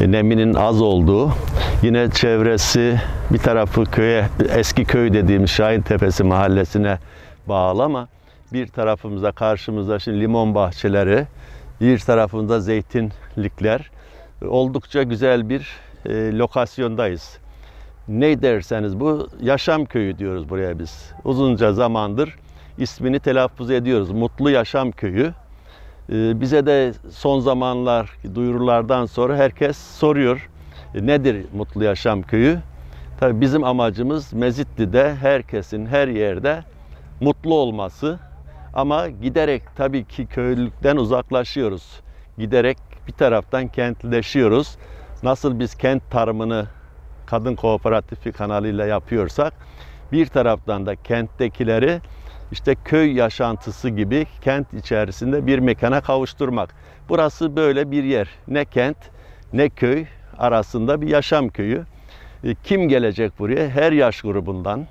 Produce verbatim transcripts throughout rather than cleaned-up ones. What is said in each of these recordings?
neminin az olduğu, yine çevresi bir tarafı köye, eski köy dediğimiz Şahintepesi mahallesine bağlı ama bir tarafımızda karşımızda şimdi limon bahçeleri, bir tarafında zeytinlikler, oldukça güzel bir e, lokasyondayız. Ne derseniz bu Yaşam Köyü diyoruz buraya biz. Uzunca zamandır ismini telaffuz ediyoruz. Mutlu Yaşam Köyü. E, bize de son zamanlar duyurulardan sonra herkes soruyor. E, nedir Mutlu Yaşam Köyü? Tabii bizim amacımız Mezitli'de herkesin her yerde mutlu olması. Ama giderek tabii ki köylülükten uzaklaşıyoruz. Giderek bir taraftan kentleşiyoruz. Nasıl biz kent tarımını kadın kooperatifi kanalıyla yapıyorsak, bir taraftan da kenttekileri işte köy yaşantısı gibi kent içerisinde bir mekana kavuşturmak. Burası böyle bir yer. Ne kent ne köy arasında bir yaşam köyü. Kim gelecek buraya? Her yaş grubundan,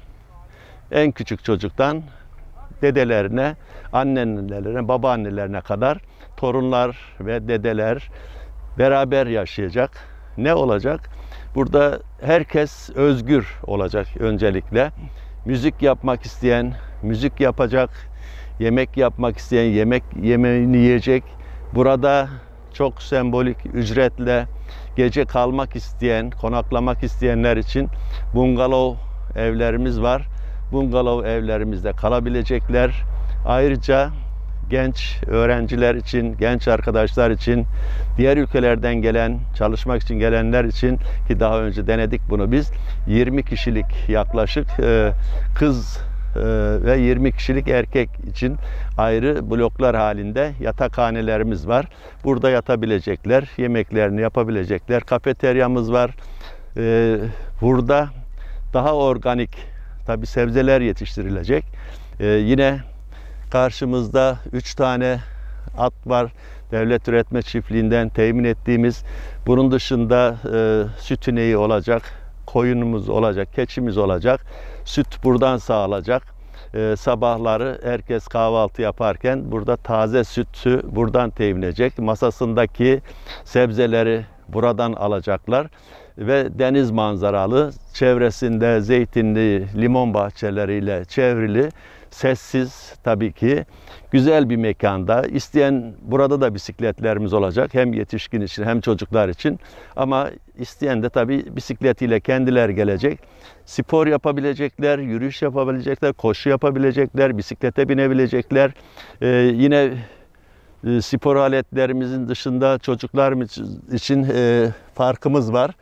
en küçük çocuktan dedelerine, anneannelerine, babaannelerine kadar torunlar ve dedeler beraber yaşayacak. Ne olacak? Burada herkes özgür olacak öncelikle. Müzik yapmak isteyen müzik yapacak, yemek yapmak isteyen yemek yemeğini yiyecek. Burada çok sembolik ücretle gece kalmak isteyen, konaklamak isteyenler için bungalov evlerimiz var. Bungalov evlerimizde kalabilecekler. Ayrıca genç öğrenciler için, genç arkadaşlar için, diğer ülkelerden gelen, çalışmak için gelenler için ki daha önce denedik bunu biz. yirmi kişilik yaklaşık kız ve yirmi kişilik erkek için ayrı bloklar halinde yatakhanelerimiz var. Burada yatabilecekler, yemeklerini yapabilecekler. Kafeteryamız var. Burada daha organik tabii sebzeler yetiştirilecek. Yine karşımızda üç tane at var. Devlet Üretme Çiftliği'nden temin ettiğimiz. Bunun dışında e, süt ineği olacak, koyunumuz olacak, keçimiz olacak. Süt buradan sağlanacak. E, sabahları herkes kahvaltı yaparken burada taze sütü buradan temin edecek. Masasındaki sebzeleri buradan alacaklar. Ve deniz manzaralı, çevresinde zeytinli, limon bahçeleriyle çevrili, sessiz tabii ki güzel bir mekanda. İsteyen burada da bisikletlerimiz olacak. Hem yetişkin için hem çocuklar için. Ama isteyen de tabii bisikletiyle kendileri gelecek. Spor yapabilecekler, yürüyüş yapabilecekler, koşu yapabilecekler, bisiklete binebilecekler. Ee, yine e, spor aletlerimizin dışında çocuklar için e, parkımız var.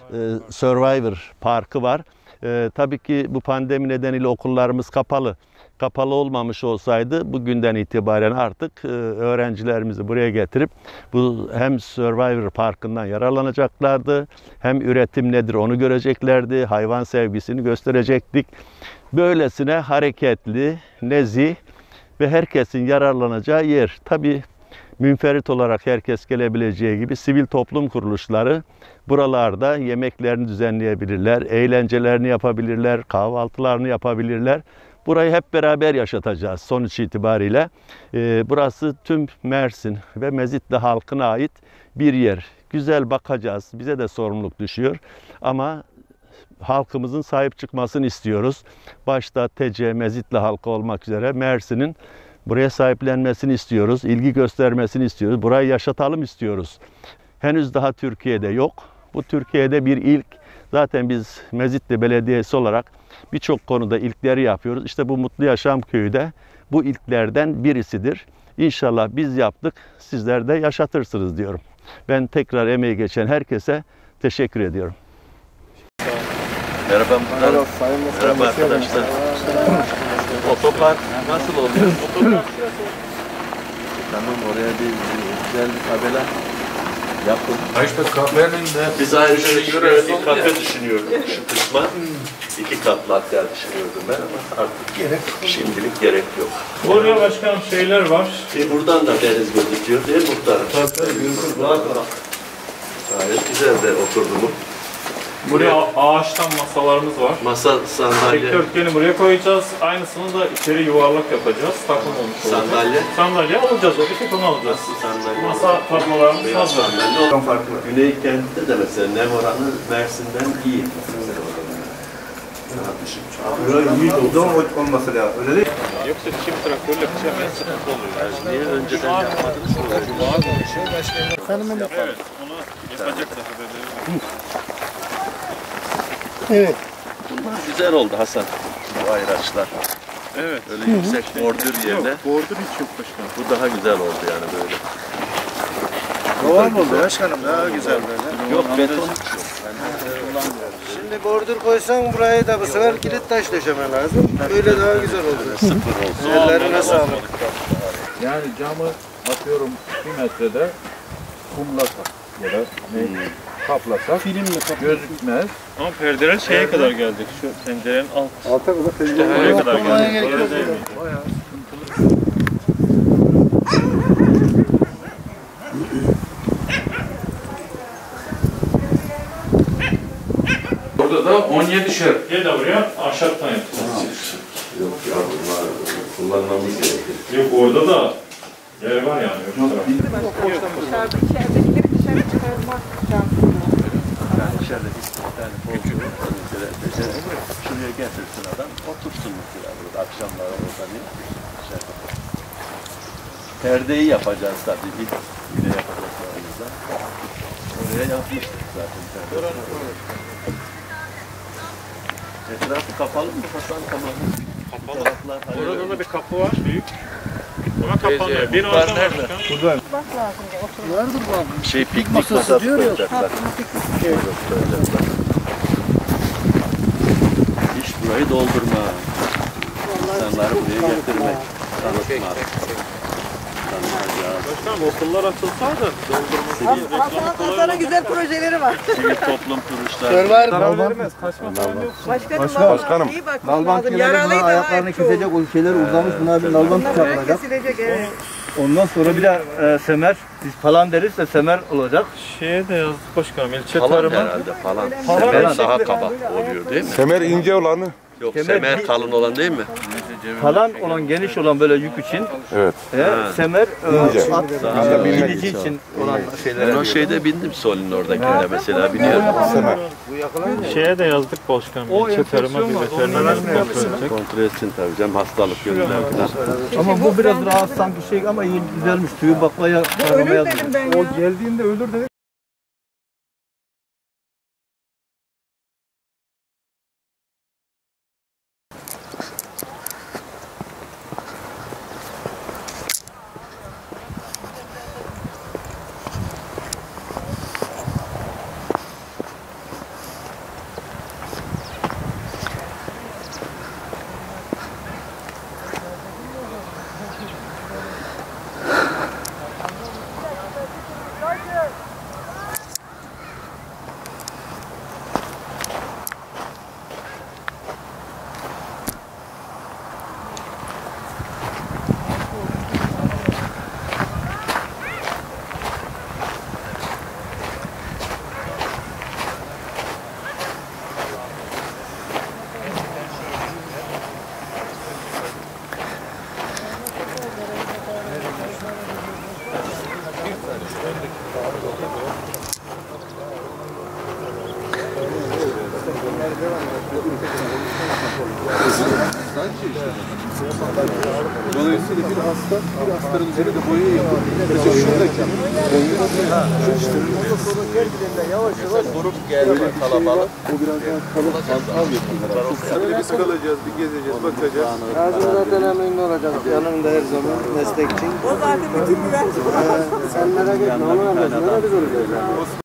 E, Survivor Parkı var. E, tabii ki bu pandemi nedeniyle okullarımız kapalı. Kapalı olmamış olsaydı bugünden itibaren artık e, öğrencilerimizi buraya getirip bu hem Survivor Parkı'ndan yararlanacaklardı, hem üretim nedir onu göreceklerdi, hayvan sevgisini gösterecektik. Böylesine hareketli, nezih ve herkesin yararlanacağı yer. Tabii münferit olarak herkes gelebileceği gibi sivil toplum kuruluşları buralarda yemeklerini düzenleyebilirler, eğlencelerini yapabilirler, kahvaltılarını yapabilirler. Burayı hep beraber yaşatacağız sonuç itibariyle. Ee, burası tüm Mersin ve Mezitli halkına ait bir yer. Güzel bakacağız. Bize de sorumluluk düşüyor. Ama halkımızın sahip çıkmasını istiyoruz. Başta T C Mezitli halkı olmak üzere Mersin'in buraya sahiplenmesini istiyoruz. İlgi göstermesini istiyoruz. Burayı yaşatalım istiyoruz. Henüz daha Türkiye'de yok. Bu Türkiye'de bir ilk. Zaten biz Mezitli Belediyesi olarak birçok konuda ilkleri yapıyoruz. İşte bu Mutlu Yaşam Köyü de bu ilklerden birisidir. İnşallah biz yaptık, sizler de yaşatırsınız diyorum. Ben tekrar emeği geçen herkese teşekkür ediyorum. Merhaba muhtarım. Merhaba arkadaşlar. Otopark nasıl oluyor? Otopark tamam, oraya bir güzel bir tabela yapın. İşte kahvenin de... Biz ayrıca şöyle bir kafe düşünüyorduk şu kısma. İki katlı hatta düşünüyordum ben ama artık gerek, şimdilik gerek yok. Oraya başkanım şeyler var. E buradan da deniz gözüküyor değil mi muhtarım? Tabii tabii. Gayet güzel de oturdu mu? Buraya ağaçtan masalarımız var. Masa, sandalye, Dikdörtgeni buraya koyacağız. Aynısını da içeri yuvarlak yapacağız. Takım olmuş olacak. Sandalye. Sandalye alacağız. O bir tek onu alacağız. sandalye. Masa tablolarımız Beyaz hazır. sandalye. Ondan farklı. Güney kentte de mesela nem oranı Mersin'den iyi. Böyle iyi oldu olması lazım. Öyle değil. Yoksa çift traktörle biçemeyen sıkıntı oluyor. Niye önceden yapmadınız? Evet, onu yapacak da haberleri. Evet. Bunlar güzel oldu Hasan. Bu ayraçlar. Evet. Öyle yüksek bordür yerine. Bordur hiç yok başkanım. Bu daha güzel oldu yani böyle. Doğal oldu başkanım, daha güzel böyle. Yok beton. Şimdi bordür koysan burayı da bu sefer kilit taş döşeme lazım. Böyle daha güzel olur. Sıfır olsun. Ellerine sağlık. Yani camı atıyorum bir metrede kumlasak ya da ne kaplasak gözükmez. Ama perdeler şeye kadar geldik. Şu pencerenin alt. Alta kadar İşte oraya kadar geldik. Öyle değil miydi? Burada da on yedişer. Gel de buraya ahşaptan yapacağız. Yok ya bunlar kullanmamız gerekir. Yok orada da yer var yani. Yok Dışarıda içeridekileri dışarı çıkarmak şansı. Yani içeride bir tane koltuğu mesela mesela şuraya getirsin adam otursun mesela burada akşamları orada ne içeride. Perdeyi yapacağız tabii ilk yine yapacaklarımızda. Oraya yapmıştık zaten perdeyi. Etrafı kapalı mı Hasan tamam? kapalı. Taraflar Orada da bir kapı var büyük. Ama kapanmıyor. Bir orada var. başkan. Bak lazım da oturmak. şey piknik masası koyacaklar. Koyacaklar. İş burayı doldurma. İnsanları buraya getirmek. Tanıtmak. Tanıtacağız. Başkanım okullar açılsaydı doldurması Hasan'ın Hasan'ın güzel projeleri var. Sivil toplum kuruluşları. zarar vermez. Kaçma falan yok. Başkanım, Başkanım. Başkanım. iyi bakmak Nalban lazım. kenarı Yaralıydı bunlar ha, ayaklarını hep çoğu. kesecek o şeyler uzamış. Bunlar bir nalban Bunlar böyle çıkartılacak. kesilecek evet. Ondan sonra bir de e, semer. Biz falan deriz de semer olacak. Şeye de yazdık başkanım. İlçe Falan tarımı. herhalde falan. Falan Semer eşekli. daha kaba oluyor değil mi? Semer ince olanı. Yok Semer semer bir- kalın olan değil mi? Falan olan geniş olan böyle yük için. Evet. E, semer İnce. e, at Daha bilici için olan Ben şeyler. o şeyde bindim Sol'ün oradakinde mesela biliyorum. Semer. Şeye de yazdık başkanım. İlçe tarıma bir veteriner kontrol edecek. Kontrol etsin tabii canım hastalık yönünden falan. Ama bu biraz rahat sanki şey ama iyi güzelmiş. Tüyü baklaya Ölür karamaya. dedim ben ya. Geldiğinde ölür dedi. Dolayısıyla bir hasta, bir hastanın üzerinde boya yapıyor. Mesela şuradaki boyuna Yavaş yavaş Grup geldi kalabalık. o biraz daha kalıp az yapıyorlar. Çok biz kalacağız, bir gezeceğiz, bakacağız. Ağzını zaten emin olacağız. Yanımda her zaman destekçi. O zaten bütün güvenlik. Sen merak etme. Onu anlasın. Biz olacağız.